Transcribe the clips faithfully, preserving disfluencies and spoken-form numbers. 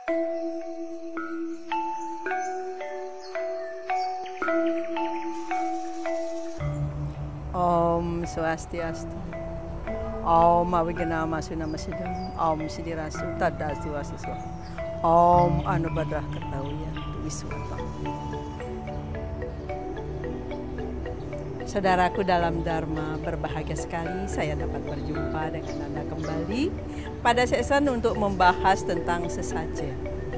Om Swastiastu. Om Awiganama Sunama Sidam. Om Sidirasu Tadastu Asiswa. Om Anubadrah Ketawiyan Wiswatam. Saudaraku dalam Dharma, berbahagia sekali saya dapat berjumpa dengan Anda kembali pada season untuk membahas tentang sesajen.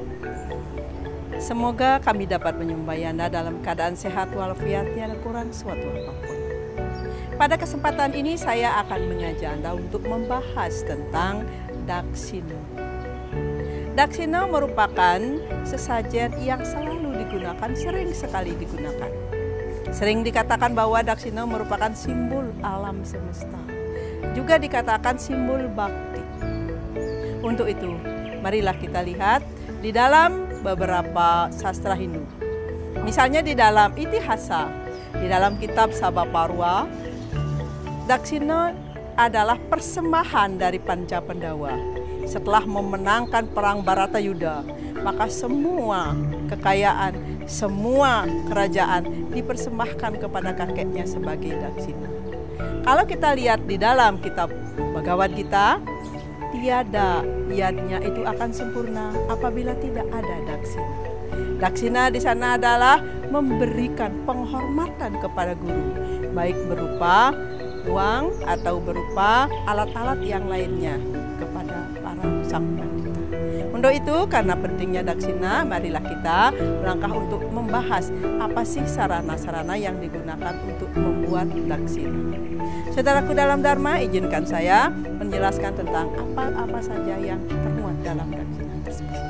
Semoga kami dapat menyembah Anda dalam keadaan sehat walafiat, tiada kurang suatu apapun. Pada kesempatan ini saya akan mengajak Anda untuk membahas tentang Daksina. Daksina merupakan sesajen yang selalu digunakan, sering sekali digunakan. Sering dikatakan bahwa Daksina merupakan simbol alam semesta. Juga dikatakan simbol bakti. Untuk itu, marilah kita lihat di dalam beberapa sastra Hindu. Misalnya di dalam Itihasa, di dalam kitab Sabhaparwa, Daksina adalah persembahan dari Panca Pandawa. Setelah memenangkan perang Baratayuda, maka semua kekayaan, semua kerajaan dipersembahkan kepada kakeknya sebagai Daksina. Kalau kita lihat di dalam kitab Bhagavad Gita, tiada yadnya itu akan sempurna apabila tidak ada Daksina. Daksina di sana adalah memberikan penghormatan kepada guru, baik berupa uang atau berupa alat-alat yang lainnya kepada para sang pandita. Untuk itu, karena pentingnya Daksina, marilah kita melangkah untuk membahas apa sih sarana-sarana yang digunakan untuk membuat Daksina. Saudaraku dalam Dharma, izinkan saya menjelaskan tentang apa-apa saja yang termuat dalam Daksina tersebut.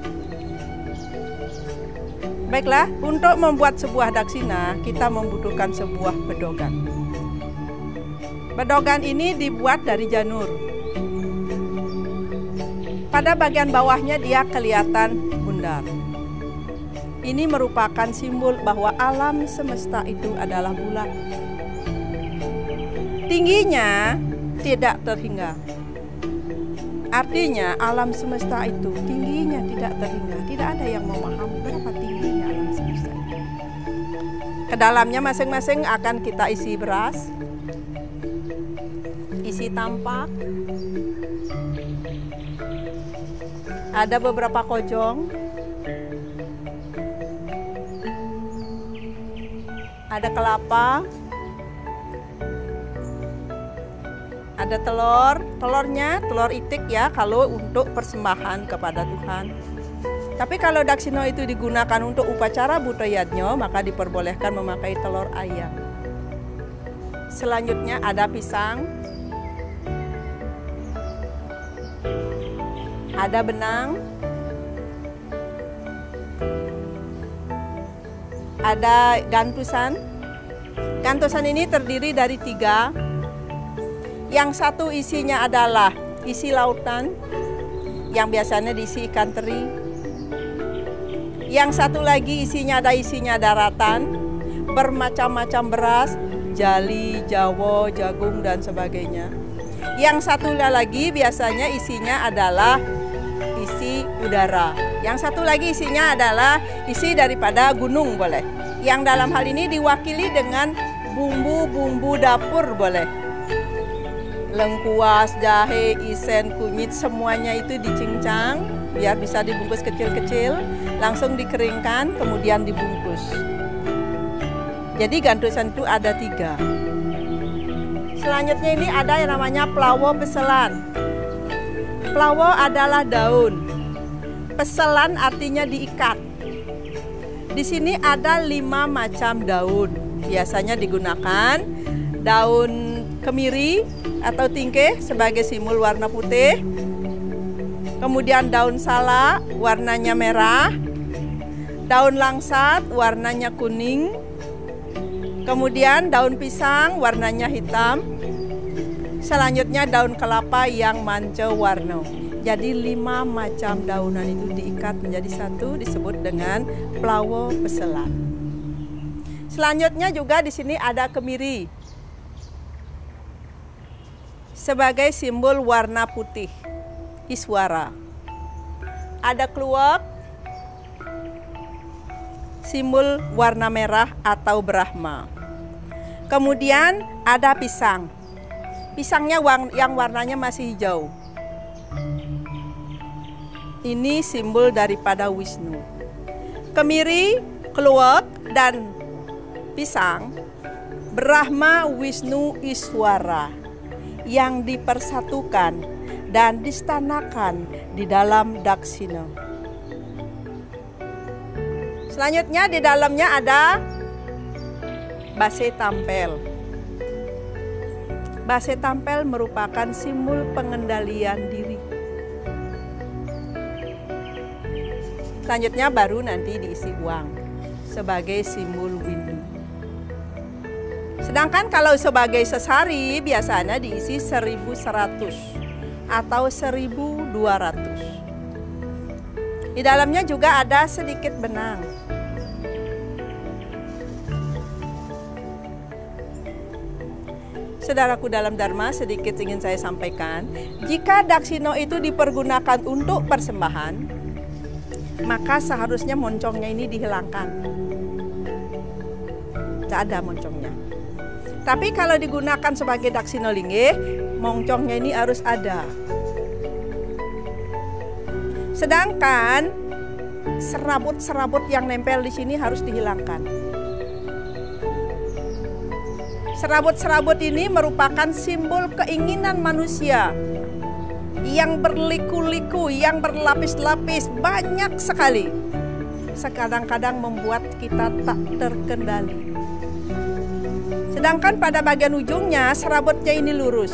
Baiklah, untuk membuat sebuah Daksina, kita membutuhkan sebuah bedogan. Bedogan ini dibuat dari janur. Pada bagian bawahnya dia kelihatan bundar. Ini merupakan simbol bahwa alam semesta itu adalah bulat. Tingginya tidak terhingga. Artinya alam semesta itu tingginya tidak terhingga. Tidak ada yang memahami berapa tingginya alam semesta itu. Ke dalamnya masing-masing akan kita isi beras, isi tampak, ada beberapa kojong, ada kelapa, ada telur, telurnya telur itik ya kalau untuk persembahan kepada Tuhan. Tapi kalau Daksina itu digunakan untuk upacara Buddha Yajna, maka diperbolehkan memakai telur ayam. Selanjutnya ada pisang, ada benang, ada gantusan. Gantusan ini terdiri dari tiga. Yang satu isinya adalah isi lautan, yang biasanya diisi ikan teri. Yang satu lagi isinya ada isinya daratan, bermacam-macam beras, jali, jawo, jagung, dan sebagainya. Yang satu lagi biasanya isinya adalah isi udara. Yang satu lagi isinya adalah isi daripada gunung boleh. Yang dalam hal ini diwakili dengan bumbu-bumbu dapur boleh. Lengkuas, jahe, isen, kunyit, semuanya itu dicincang biar bisa dibungkus kecil-kecil, langsung dikeringkan, kemudian dibungkus. Jadi gantusan itu ada tiga. Selanjutnya ini ada yang namanya pelawo peselan. Pelawo adalah daun. Peselan artinya diikat. Di sini ada lima macam daun. Biasanya digunakan daun kemiri atau tingkeh sebagai simbol warna putih. Kemudian daun salak warnanya merah. Daun langsat warnanya kuning. Kemudian daun pisang warnanya hitam. Selanjutnya daun kelapa yang manca warna. Jadi lima macam daunan itu diikat menjadi satu disebut dengan pelawo peselan. Selanjutnya juga di sini ada kemiri sebagai simbol warna putih, iswara. ada kluwek, simbol warna merah atau Brahma. Kemudian ada pisang. Pisangnya yang warnanya masih hijau. Ini simbol daripada Wisnu. Kemiri, kluwek, dan pisang, Brahma, Wisnu, Iswara yang dipersatukan dan distanakan di dalam Daksina. Selanjutnya di dalamnya ada base tampel. Base tampel merupakan simbol pengendalian diri. Selanjutnya baru nanti diisi uang sebagai simbol windu. Sedangkan kalau sebagai sesari biasanya diisi seribu seratus atau seribu dua ratus. Di dalamnya juga ada sedikit benang. Saudaraku dalam Dharma, sedikit ingin saya sampaikan, jika daksino itu dipergunakan untuk persembahan, maka seharusnya moncongnya ini dihilangkan. Tidak ada moncongnya. Tapi kalau digunakan sebagai daksino linggih, moncongnya ini harus ada. Sedangkan serabut-serabut yang nempel di sini harus dihilangkan. Serabut-serabut ini merupakan simbol keinginan manusia yang berliku-liku, yang berlapis-lapis, banyak sekali. Kadang-kadang membuat kita tak terkendali. Sedangkan pada bagian ujungnya serabutnya ini lurus.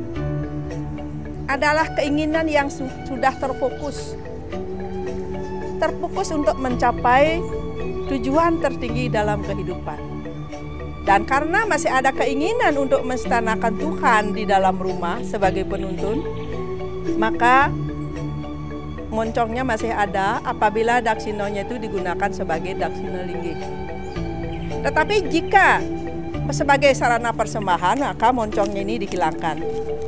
Adalah keinginan yang su sudah terfokus. Terfokus untuk mencapai tujuan tertinggi dalam kehidupan. Dan karena masih ada keinginan untuk menstanakan Tuhan di dalam rumah sebagai penuntun, maka moncongnya masih ada apabila daksinonya itu digunakan sebagai daksino linggih. Tetapi jika sebagai sarana persembahan, maka moncongnya ini dihilangkan.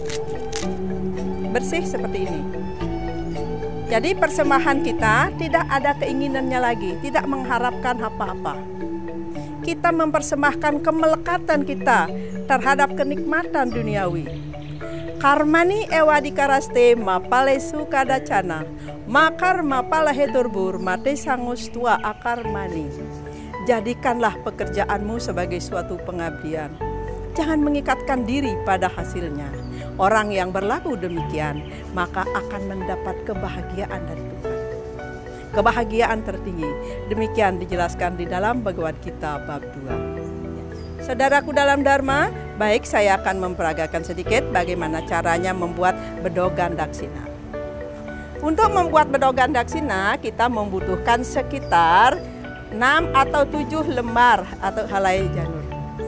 Bersih seperti ini. Jadi persembahan kita tidak ada keinginannya lagi, tidak mengharapkan apa-apa. Kita mempersembahkan kemelekatan kita terhadap kenikmatan duniawi. Karmani ewadikaraste mapalesu kadacana, makar mapalahedurbur mate sangus tua akarmani. Jadikanlah pekerjaanmu sebagai suatu pengabdian. Jangan mengikatkan diri pada hasilnya. Orang yang berlaku demikian, maka akan mendapat kebahagiaan dari Tuhan. Kebahagiaan tertinggi. Demikian dijelaskan di dalam Bhagavad Gita bab dua. Saudaraku dalam Dharma, baik saya akan memperagakan sedikit bagaimana caranya membuat bedogan daksina. Untuk membuat bedogan daksina, kita membutuhkan sekitar enam atau tujuh lembar atau halai janur.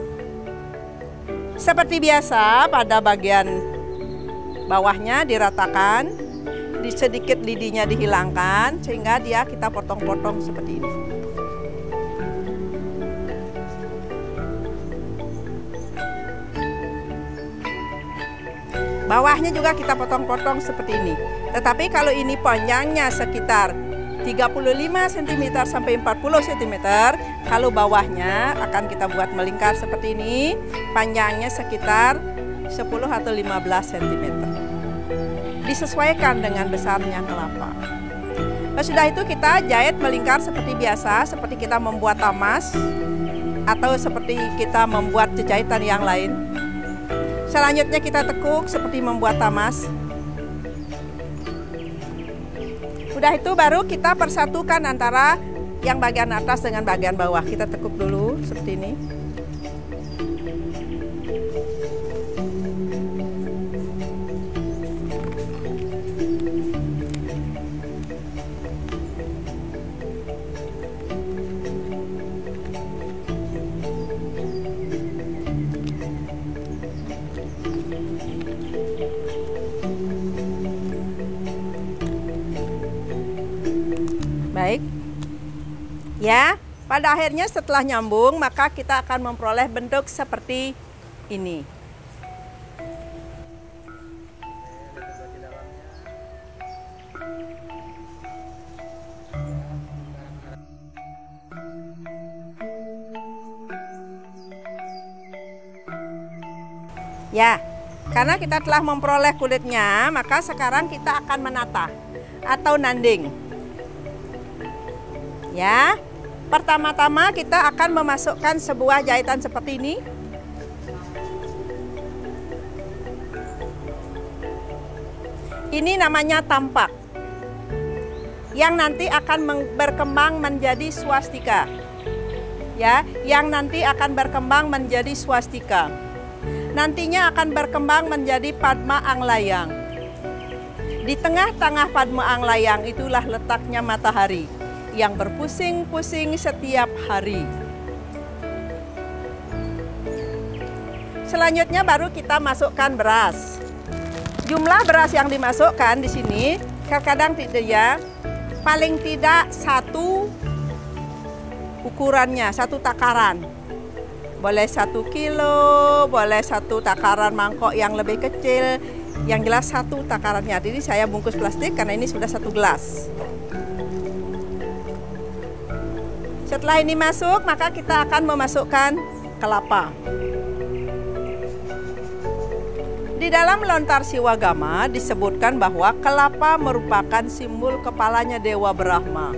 Seperti biasa, pada bagian bawahnya diratakan, di sedikit lidinya dihilangkan sehingga dia kita potong-potong seperti ini. Bawahnya juga kita potong-potong seperti ini. Tetapi kalau ini panjangnya sekitar tiga puluh lima sentimeter sampai empat puluh sentimeter, kalau bawahnya akan kita buat melingkar seperti ini, panjangnya sekitar sepuluh atau lima belas sentimeter. Disesuaikan dengan besarnya kelapa. Nah, sudah itu kita jahit melingkar seperti biasa, seperti kita membuat tamas atau seperti kita membuat jahitan yang lain. Selanjutnya kita tekuk seperti membuat tamas. Udah itu baru kita persatukan antara yang bagian atas dengan bagian bawah. Kita tekuk dulu seperti ini. Baik. Ya, pada akhirnya setelah nyambung, maka kita akan memperoleh bentuk seperti ini. Ya, karena kita telah memperoleh kulitnya, maka sekarang kita akan menata atau nanding. Ya, pertama-tama kita akan memasukkan sebuah jahitan seperti ini. Ini namanya tampak, yang nanti akan berkembang menjadi swastika. Ya, yang nanti akan berkembang menjadi swastika. Nantinya akan berkembang menjadi Padma Anglayang. Di tengah-tengah Padma Anglayang itulah letaknya matahari yang berpusing-pusing setiap hari. Selanjutnya baru kita masukkan beras. Jumlah beras yang dimasukkan di sini kadang tidak ya, paling tidak satu ukurannya, satu takaran. Boleh satu kilo, boleh satu takaran mangkok yang lebih kecil. Yang jelas satu takarannya. Jadi saya bungkus plastik karena ini sudah satu gelas. Setelah ini masuk, maka kita akan memasukkan kelapa. Di dalam Lontar Siwagama disebutkan bahwa kelapa merupakan simbol kepalanya Dewa Brahma.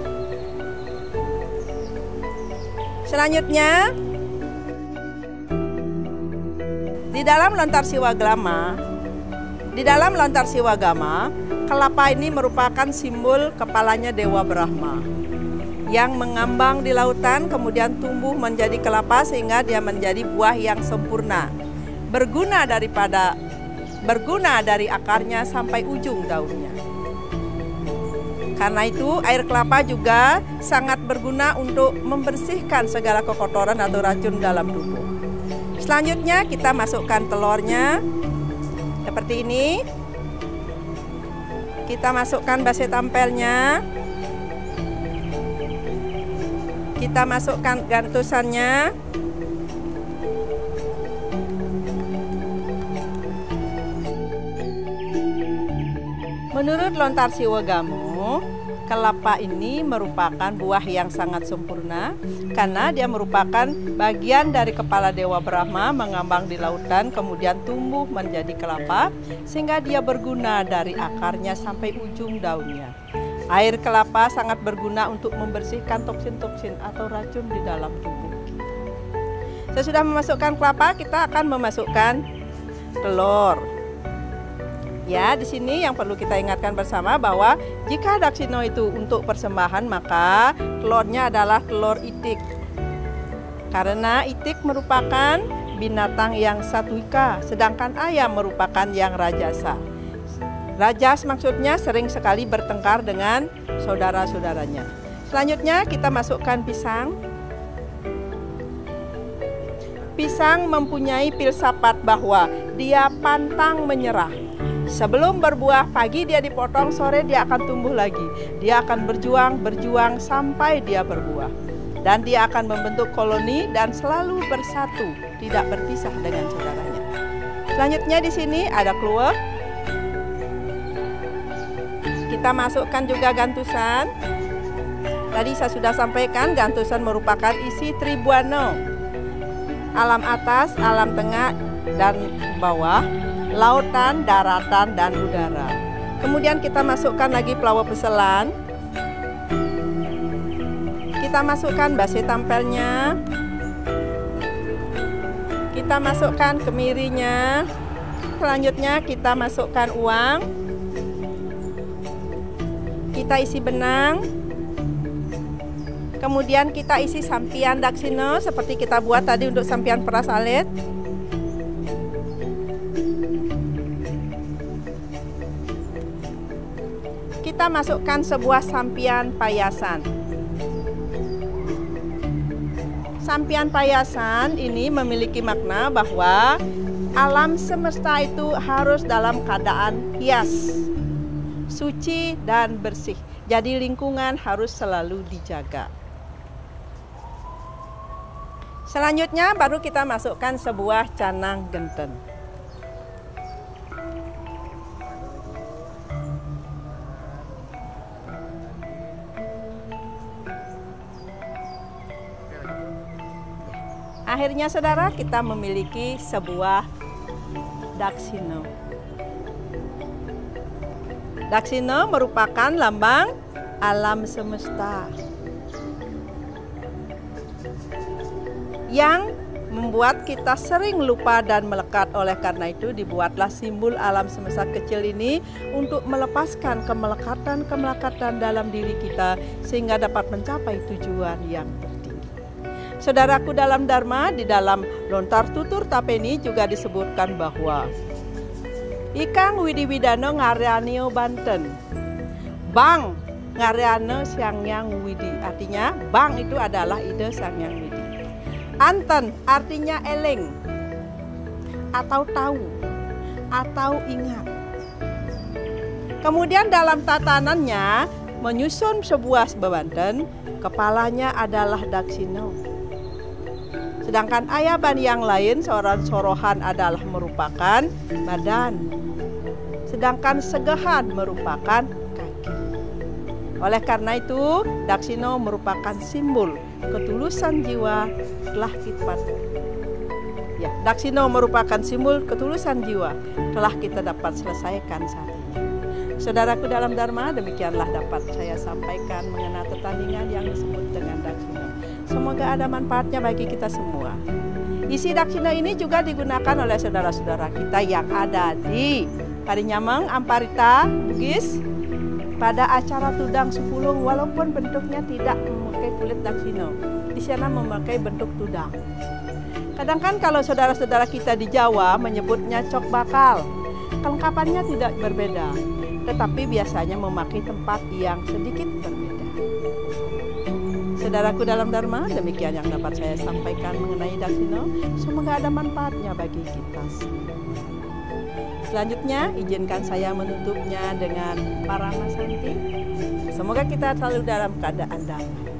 Selanjutnya, di dalam Lontar Siwagama, di dalam Lontar Siwagama, kelapa ini merupakan simbol kepalanya Dewa Brahma yang mengambang di lautan, kemudian tumbuh menjadi kelapa sehingga dia menjadi buah yang sempurna, berguna daripada berguna dari akarnya sampai ujung daunnya. Karena itu air kelapa juga sangat berguna untuk membersihkan segala kekotoran atau racun dalam tubuh. Selanjutnya kita masukkan telurnya seperti ini. Kita masukkan base tampelnya. Kita masukkan gantusannya. Menurut Lontar Siwagamo, kelapa ini merupakan buah yang sangat sempurna karena dia merupakan bagian dari kepala Dewa Brahma mengambang di lautan kemudian tumbuh menjadi kelapa sehingga dia berguna dari akarnya sampai ujung daunnya. Air kelapa sangat berguna untuk membersihkan toksin-toksin atau racun di dalam tubuh. Sesudah memasukkan kelapa, kita akan memasukkan telur. Ya, di sini yang perlu kita ingatkan bersama bahwa jika daksino itu untuk persembahan, maka telurnya adalah telur itik. Karena itik merupakan binatang yang satwika, sedangkan ayam merupakan yang rajasa. Rajas maksudnya sering sekali bertengkar dengan saudara-saudaranya. Selanjutnya kita masukkan pisang. Pisang mempunyai filsafat bahwa dia pantang menyerah. Sebelum berbuah, pagi dia dipotong, sore dia akan tumbuh lagi. Dia akan berjuang, berjuang sampai dia berbuah. Dan dia akan membentuk koloni dan selalu bersatu, tidak berpisah dengan saudaranya. Selanjutnya di sini ada kluwek. Kita masukkan juga gantusan. Tadi saya sudah sampaikan, gantusan merupakan isi tribuana. Alam atas, alam tengah, dan bawah. Lautan, daratan, dan udara. Kemudian kita masukkan lagi pelawa peselan. Kita masukkan base tampelnya. Kita masukkan kemirinya. Selanjutnya kita masukkan uang. Kita isi benang. Kemudian kita isi sampian daksino seperti kita buat tadi untuk sampian peras alit. Kita masukkan sebuah sampian payasan. Sampian payasan ini memiliki makna bahwa alam semesta itu harus dalam keadaan hias, suci dan bersih. Jadi lingkungan harus selalu dijaga. Selanjutnya baru kita masukkan sebuah canang genten. Akhirnya saudara, kita memiliki sebuah Daksina. Daksina merupakan lambang alam semesta yang membuat kita sering lupa dan melekat. Oleh karena itu dibuatlah simbol alam semesta kecil ini untuk melepaskan kemelekatan-kemelekatan dalam diri kita sehingga dapat mencapai tujuan yang tertinggi. Saudaraku dalam Dharma, di dalam Lontar Tutur Tapeni juga disebutkan bahwa Ikang Widiwidano Ngaryanio Banten, Bang Ngaryana Sangyang Widi, artinya Bang itu adalah ide Sangyang Widi. Anten artinya eling atau tahu atau ingat. Kemudian dalam tatanannya menyusun sebuah bebanten, kepalanya adalah Daksina. Sedangkan ayaban yang lain seorang sorohan adalah merupakan badan. Sedangkan segahan merupakan kaki. Oleh karena itu Daksina merupakan simbol ketulusan jiwa telah kita ya, Daksina merupakan simbol ketulusan jiwa telah kita dapat selesaikan saat ini. Saudaraku dalam Dharma, demikianlah dapat saya sampaikan mengenai pertandingan yang disebut dengan Daksina. Semoga ada manfaatnya bagi kita semua. Isi Daksina ini juga digunakan oleh saudara-saudara kita yang ada di Parinyameng, Amparita, Bugis pada acara Tudang Sepulung, walaupun bentuknya tidak memakai kulit Daksina, di sana memakai bentuk tudang. Kadang kan kalau saudara-saudara kita di Jawa menyebutnya cok bakal, kelengkapannya tidak berbeda, tetapi biasanya memakai tempat yang sedikit berbeda. Saudaraku dalam Dharma, demikian yang dapat saya sampaikan mengenai Daksina. Semoga ada manfaatnya bagi kita semua. Selanjutnya, izinkan saya menutupnya dengan Paramasanti. Semoga kita selalu dalam keadaan damai.